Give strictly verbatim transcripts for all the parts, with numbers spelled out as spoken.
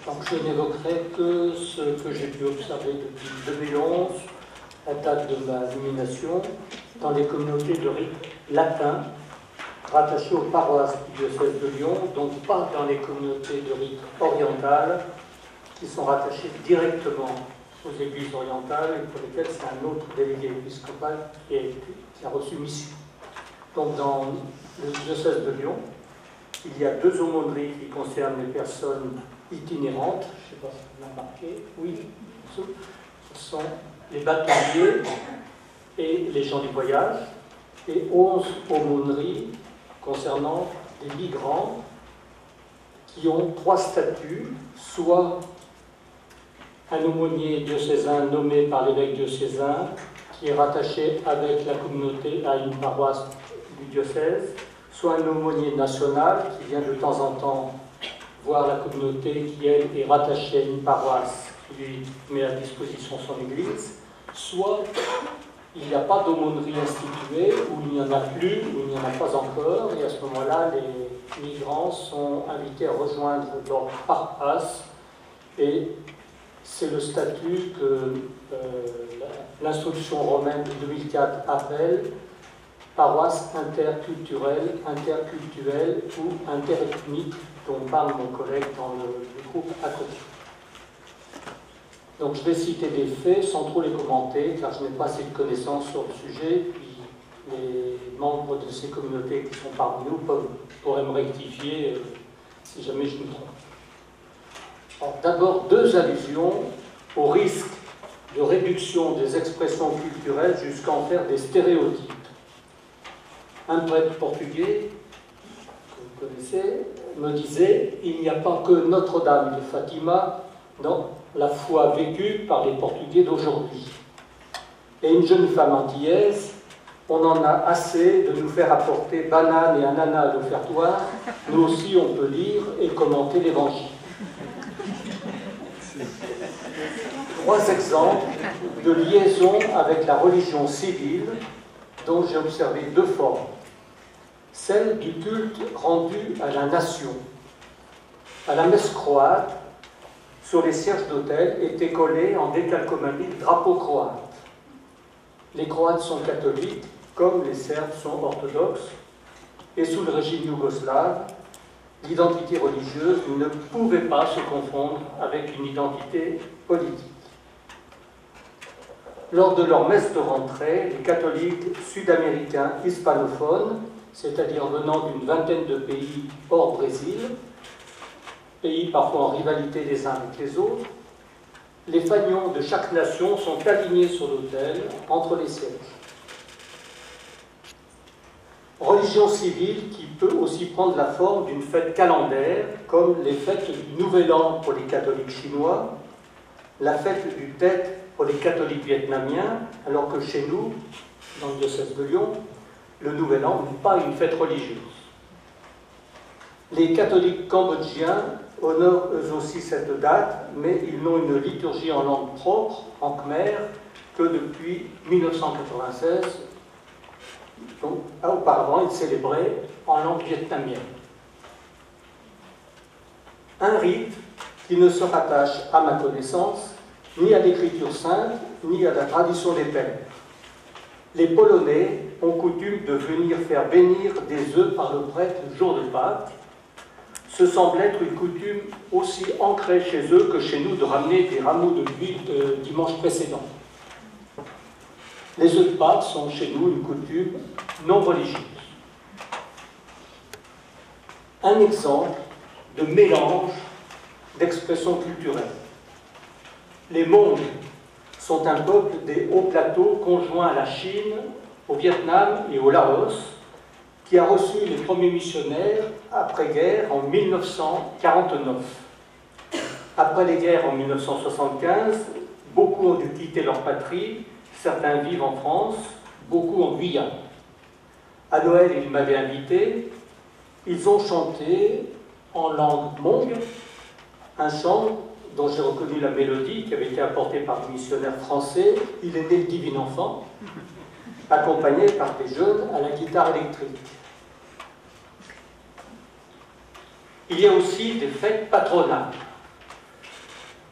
Donc je n'évoquerai que ce que j'ai pu observer depuis deux mille onze, la date de ma nomination, dans les communautés de rite latin rattachées aux paroisses du diocèse de Lyon, donc pas dans les communautés de rite orientales qui sont rattachées directement aux églises orientales et pour lesquelles c'est un autre délégué épiscopal qui a, qui a reçu mission. Donc dans le diocèse de Lyon, il y a deux aumôneries qui concernent les personnes itinérantes, je ne sais pas si vous l'avez marqué, oui, ce sont les bateliers et les gens du voyage, et onze aumôneries concernant des migrants qui ont trois statuts, soit un aumônier diocésain nommé par l'évêque diocésain, qui est rattaché avec la communauté à une paroisse du diocèse, soit un aumônier national qui vient de temps en temps voir la communauté qui, elle, est rattachée à une paroisse qui lui met à disposition son église, soit il n'y a pas d'aumônerie instituée, ou il n'y en a plus, ou il n'y en a pas encore, et à ce moment-là, les migrants sont invités à rejoindre leur paroisse, et c'est le statut que euh, l'instruction romaine de deux mille quatre appelle paroisse interculturelle, interculturelle ou interethnique, dont parle mon collègue dans le, le groupe à côté. Donc je vais citer des faits sans trop les commenter, car je n'ai pas assez de connaissances sur le sujet, puis les membres de ces communautés qui sont parmi nous peuvent, pourraient me rectifier euh, si jamais je me trompe. D'abord, deux allusions au risque de réduction des expressions culturelles jusqu'à en faire des stéréotypes. Un prêtre portugais, que vous connaissez, me disait « Il n'y a pas que Notre-Dame de Fatima dans la foi vécue par les Portugais d'aujourd'hui. » Et une jeune femme antillaise, on en a assez de nous faire apporter banane et ananas à l'offertoire, nous aussi on peut lire et commenter l'Évangile. Trois exemples de liaison avec la religion civile dont j'ai observé deux formes. Celle du culte rendu à la nation. À la messe croate, sur les cierges d'autel étaient collés en décalcomanie le drapeau croate. Les Croates sont catholiques, comme les Serbes sont orthodoxes, et sous le régime yougoslave, l'identité religieuse ne pouvait pas se confondre avec une identité politique. Lors de leur messe de rentrée, les catholiques sud-américains hispanophones, c'est-à-dire venant d'une vingtaine de pays hors Brésil, pays parfois en rivalité les uns avec les autres, les fanions de chaque nation sont alignés sur l'autel entre les sièges. Religion civile qui peut aussi prendre la forme d'une fête calendaire, comme les fêtes du Nouvel An pour les catholiques chinois, la fête du Tet pour les catholiques vietnamiens, alors que chez nous, dans le diocèse de Lyon, le Nouvel An n'est pas une fête religieuse. Les catholiques cambodgiens honorent eux aussi cette date, mais ils n'ont une liturgie en langue propre, en khmer, que depuis mille neuf cent quatre-vingt-seize. Donc, auparavant, ils célébraient en langue vietnamienne. Un rite qui ne se rattache, à ma connaissance, ni à l'écriture sainte, ni à la tradition des pères. Les Polonais ont coutume de venir faire bénir des œufs par le prêtre le jour de Pâques. Ce semble être une coutume aussi ancrée chez eux que chez nous de ramener des rameaux de buis de dimanche précédent. Les œufs de Pâques sont chez nous une coutume non religieuse. Un exemple de mélange d'expressions culturelles. Les Hmong sont un peuple des hauts plateaux conjoints à la Chine, au Vietnam et au Laos, qui a reçu les premiers missionnaires après-guerre en mille neuf cent quarante-neuf. Après les guerres en mille neuf cent soixante-quinze, beaucoup ont dû quitter leur patrie, certains vivent en France, beaucoup en Guyane. À Noël, ils m'avaient invité, ils ont chanté en langue Hmong un chant dont j'ai reconnu la mélodie, qui avait été apportée par des missionnaires français, « Il est né le divin enfant », accompagné par des jeunes à la guitare électrique. Il y a aussi des fêtes patronales.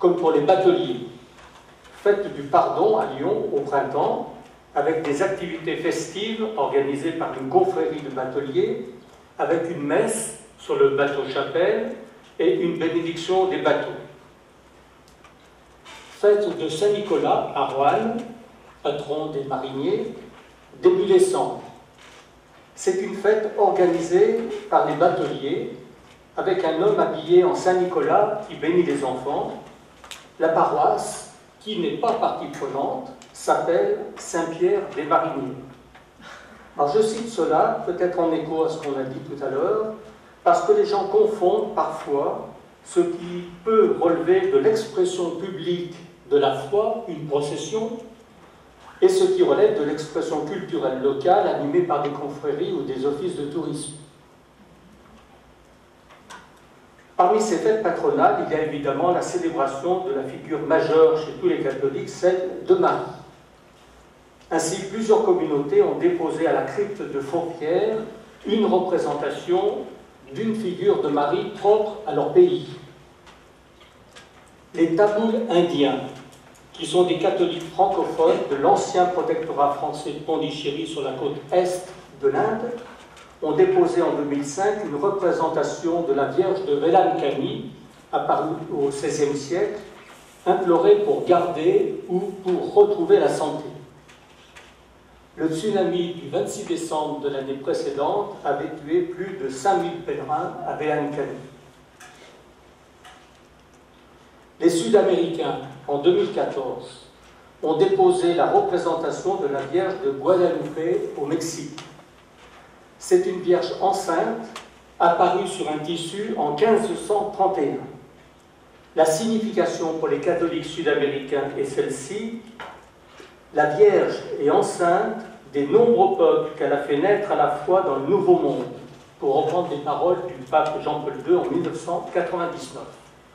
comme pour les bateliers. Fête du pardon à Lyon au printemps, avec des activités festives organisées par une confrérie de bateliers, avec une messe sur le bateau-chapelle et une bénédiction des bateaux. Fête de Saint-Nicolas à Roanne, patron des mariniers, début décembre. C'est une fête organisée par les bateliers, avec un homme habillé en Saint-Nicolas qui bénit les enfants. La paroisse, qui n'est pas partie prenante, s'appelle Saint-Pierre des Mariniers. Alors je cite cela, peut-être en écho à ce qu'on a dit tout à l'heure, parce que les gens confondent parfois ce qui peut relever de l'expression publique de la foi, une procession, et ce qui relève de l'expression culturelle locale animée par des confréries ou des offices de tourisme. Parmi ces fêtes patronales, il y a évidemment la célébration de la figure majeure chez tous les catholiques, celle de Marie. Ainsi, plusieurs communautés ont déposé à la crypte de Fourvière une représentation d'une figure de Marie propre à leur pays. Les Tamouls indiens, qui sont des catholiques francophones de l'ancien protectorat français de Pondichéry sur la côte est de l'Inde, ont déposé en deux mille cinq une représentation de la Vierge de Velankani, apparue au seizième siècle, implorée pour garder ou pour retrouver la santé. Le tsunami du vingt-six décembre de l'année précédente avait tué plus de cinq mille pèlerins à Velankani. Les Sud-Américains, en deux mille quatorze, ont déposé la représentation de la Vierge de Guadalupe au Mexique. C'est une Vierge enceinte apparue sur un tissu en quinze cent trente et un. La signification pour les catholiques sud-américains est celle-ci: la Vierge est enceinte des nombreux peuples qu'elle a fait naître à la fois dans le Nouveau Monde, pour reprendre les paroles du pape Jean-Paul deux en mille neuf cent quatre-vingt-dix-neuf.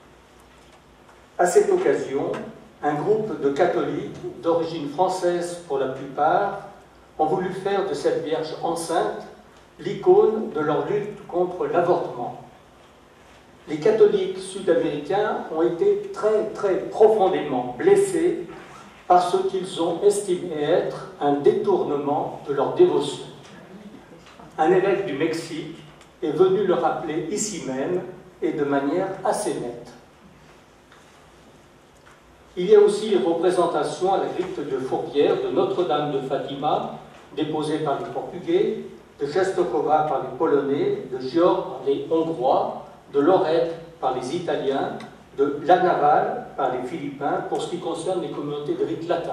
À cette occasion, un groupe de catholiques, d'origine française pour la plupart, ont voulu faire de cette Vierge enceinte l'icône de leur lutte contre l'avortement. Les catholiques sud-américains ont été très très profondément blessés par ce qu'ils ont estimé être un détournement de leur dévotion. Un évêque du Mexique est venu le rappeler ici même et de manière assez nette. Il y a aussi les représentations à la crypte de Fourvière de Notre-Dame de Fatima, déposée par les Portugais, de Częstochowa par les Polonais, de Giorgio par les Hongrois, de Lorette par les Italiens, de La Naval par les Philippins, pour ce qui concerne les communautés de rite latin.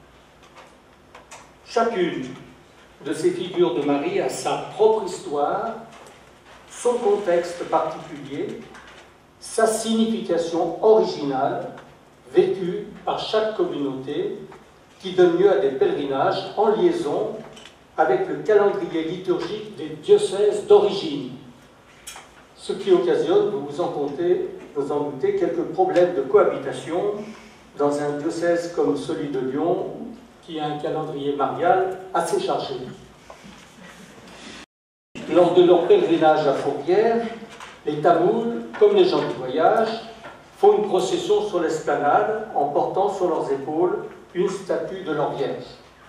Chacune de ces figures de Marie a sa propre histoire, son contexte particulier, sa signification originale, vécue par chaque communauté, qui donne lieu à des pèlerinages en liaison avec le calendrier liturgique des diocèses d'origine, ce qui occasionne, vous vous en comptez, vous en doutez, quelques problèmes de cohabitation dans un diocèse comme celui de Lyon, qui a un calendrier marial assez chargé. Lors de leur pèlerinage à Fourvière, les Tamouls, comme les gens du voyage, font une procession sur l'esplanade en portant sur leurs épaules une statue de leur Vierge.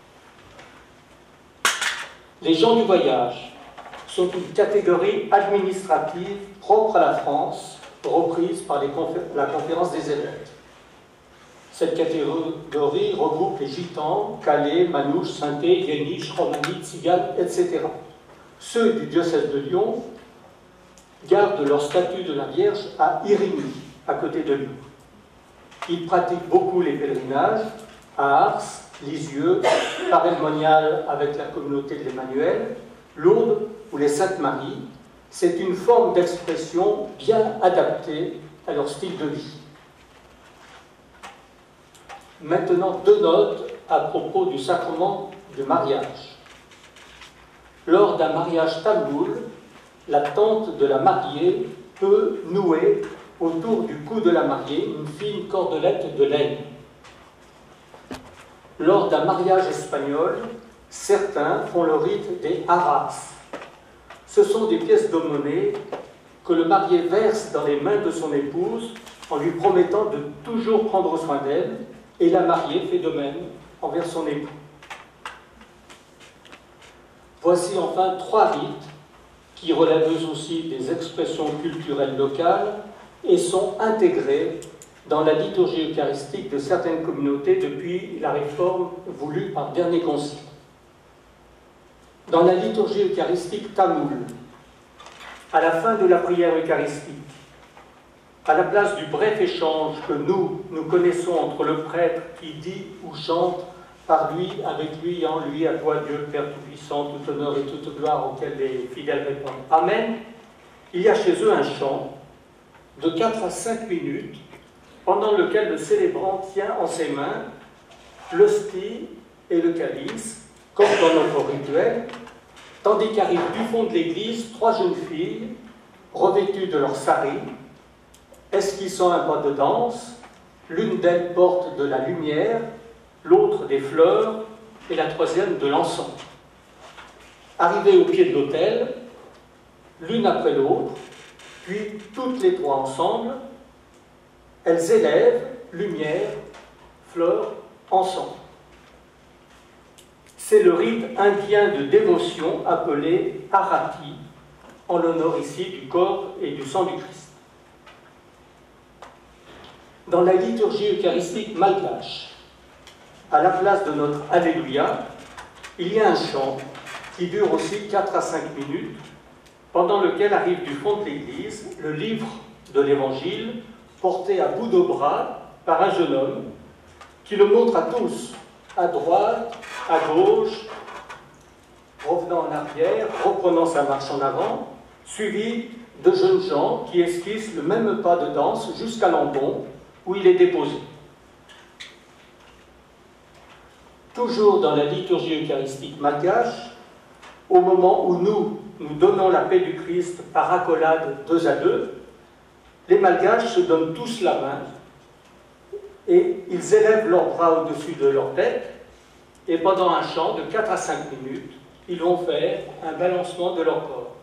Les gens du voyage sont une catégorie administrative propre à la France, reprise par les confé la conférence des évêques. Cette catégorie regroupe les Gitans, Calais, Manouches, Saintais, Yéniches, Romani, Tziganes, et cetera. Ceux du diocèse de Lyon gardent leur statue de la Vierge à Irini, à côté de Lyon. Ils pratiquent beaucoup les pèlerinages à Ars, Lisieux, Paray-le-Monial avec la communauté de l'Emmanuel, Lourdes ou les Saintes-Maries. C'est une forme d'expression bien adaptée à leur style de vie. Maintenant, deux notes à propos du sacrement du mariage. Lors d'un mariage tamoul, la tante de la mariée peut nouer autour du cou de la mariée une fine cordelette de laine. Lors d'un mariage espagnol, certains font le rite des arras. Ce sont des pièces de monnaie que le marié verse dans les mains de son épouse en lui promettant de toujours prendre soin d'elle, et la mariée fait de même envers son époux. Voici enfin trois rites qui relèvent eux aussi des expressions culturelles locales et sont intégrés dans la liturgie eucharistique de certaines communautés depuis la réforme voulue par le dernier concile. Dans la liturgie eucharistique tamoule, à la fin de la prière eucharistique, à la place du bref échange que nous, nous connaissons entre le prêtre qui dit ou chante par lui, avec lui, en lui, à toi Dieu, Père Tout-Puissant, tout honneur et toute gloire, auquel les fidèles répondent Amen, il y a chez eux un chant de quatre à cinq minutes, pendant lequel le célébrant tient en ses mains l'hostie et le calice, comme dans notre rituel, tandis qu'arrivent du fond de l'église trois jeunes filles, revêtues de leur sari, esquissant un pas de danse. L'une d'elles porte de la lumière, l'autre des fleurs, et la troisième de l'encens. Arrivées au pied de l'autel, l'une après l'autre, puis toutes les trois ensemble, elles élèvent lumière, fleurs, encens. C'est le rite indien de dévotion appelé Arati, en l'honneur ici du corps et du sang du Christ. Dans la liturgie eucharistique malgache, à la place de notre Alléluia, il y a un chant qui dure aussi quatre à cinq minutes, pendant lequel arrive du fond de l'église le livre de l'Évangile, porté à bout de bras par un jeune homme, qui le montre à tous, à droite, à gauche, revenant en arrière, reprenant sa marche en avant, suivi de jeunes gens qui esquissent le même pas de danse jusqu'à l'embon, où il est déposé. Toujours dans la liturgie eucharistique malgache, au moment où nous, nous donnons la paix du Christ par accolade deux à deux, les malgaches se donnent tous la main et ils élèvent leurs bras au-dessus de leur tête et pendant un chant de quatre à cinq minutes, ils vont faire un balancement de leur corps.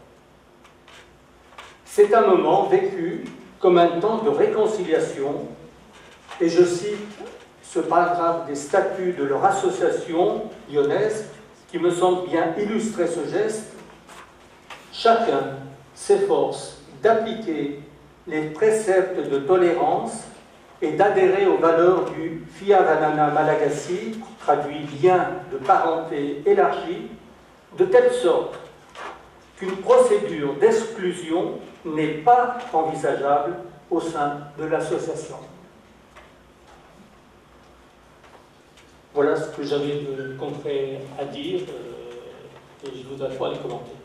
C'est un moment vécu comme un temps de réconciliation et je cite ce paragraphe des statuts de leur association lyonnaise qui me semble bien illustrer ce geste. Chacun s'efforce d'appliquer les préceptes de tolérance et d'adhérer aux valeurs du Fiavanana Malagasy, traduit lien de parenté élargi, de telle sorte qu'une procédure d'exclusion n'est pas envisageable au sein de l'association. Voilà ce que j'avais de concret à dire, euh, et je vous invite à les commenter.